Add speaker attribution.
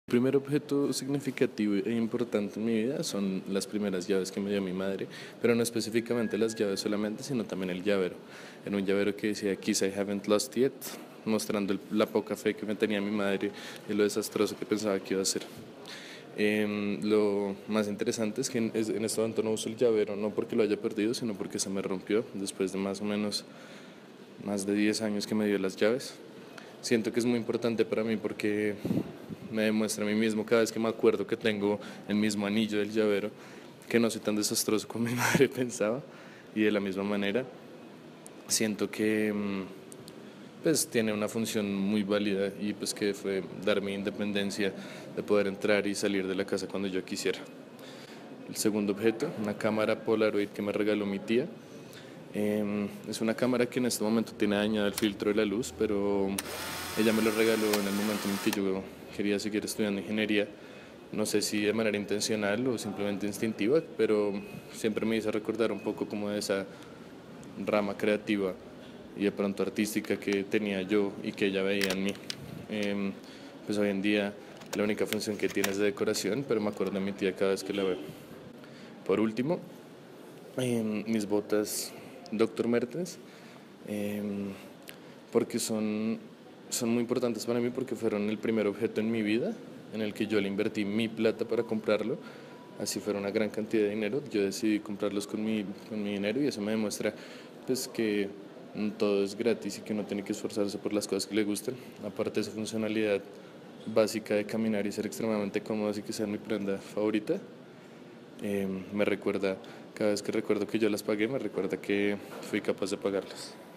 Speaker 1: El primer objeto significativo e importante en mi vida son las primeras llaves que me dio mi madre, pero no específicamente las llaves solamente, sino también el llavero. En un llavero que decía Kiss I haven't lost yet, mostrando la poca fe que me tenía mi madre y lo desastroso que pensaba que iba a ser. Lo más interesante es que en este momento no uso el llavero, no porque lo haya perdido, sino porque se me rompió después de más o menos más de 10 años que me dio las llaves. Siento que es muy importante para mí porque me demuestra a mí mismo cada vez que me acuerdo que tengo el mismo anillo del llavero, que no soy tan desastroso como mi madre pensaba, y de la misma manera siento que pues tiene una función muy válida y pues que fue darme independencia de poder entrar y salir de la casa cuando yo quisiera. El segundo objeto, una cámara Polaroid que me regaló mi tía. Es una cámara que en este momento tiene dañado el filtro de la luz, pero ella me lo regaló en el momento en que yo quería seguir estudiando ingeniería. No sé si de manera intencional o simplemente instintiva, pero siempre me hizo recordar un poco como de esa rama creativa y de pronto artística que tenía yo y que ella veía en mí. Pues hoy en día la única función que tiene es de decoración, pero me acuerdo de mi tía cada vez que la veo. Por último, mis botas Dr. Mertens, porque son muy importantes para mí porque fueron el primer objeto en mi vida en el que yo le invertí mi plata para comprarlo. Así fuera una gran cantidad de dinero, yo decidí comprarlos con mi dinero y eso me demuestra pues que todo es gratis y que uno tiene que esforzarse por las cosas que le gustan. Aparte de su funcionalidad básica de caminar y ser extremadamente cómodo, así que sea mi prenda favorita, me recuerda, cada vez que recuerdo que yo las pagué, me recuerda que fui capaz de pagarlas.